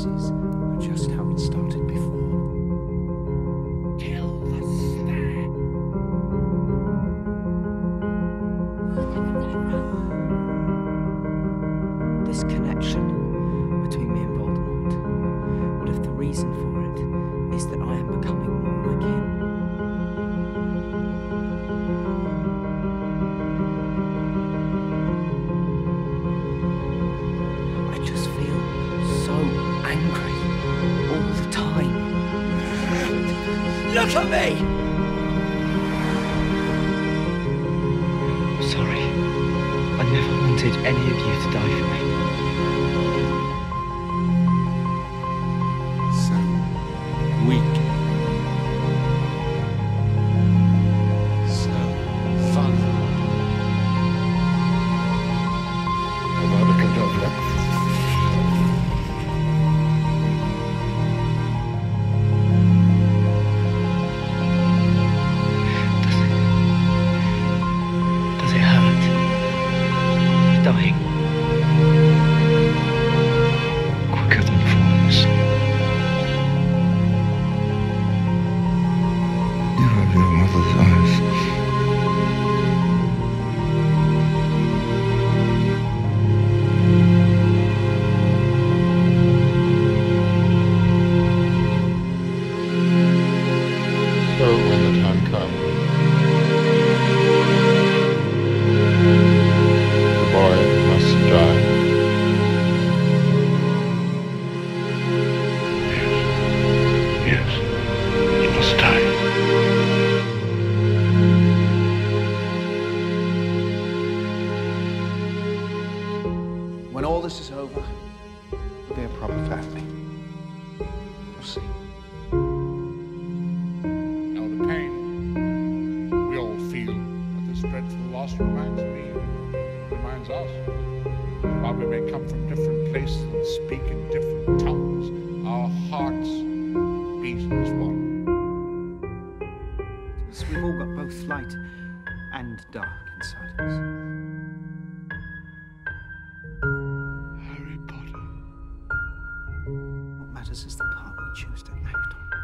pieces are just how it started before. Kill the snare. This connection between me and Voldemort, what if the reason for it is that I am becoming more like him? I just feel so angry all the time. Look at me! Sorry. I never wanted any of you to die for me. So weak. So fun. Have I become Dublin? Does it hurt? Dying? Quicker than falls. You have your mother's eyes. So when the time comes, the boy must die. Yes, he must die. When all this is over, we'll be a proper family. We'll see. Now the pain we all feel at this dreadful loss reminds us, while we may come from different places and speak in different tongues, our hearts beat as one. So we've all got both light and dark inside us. Harry Potter. What matters is the part we choose to act on.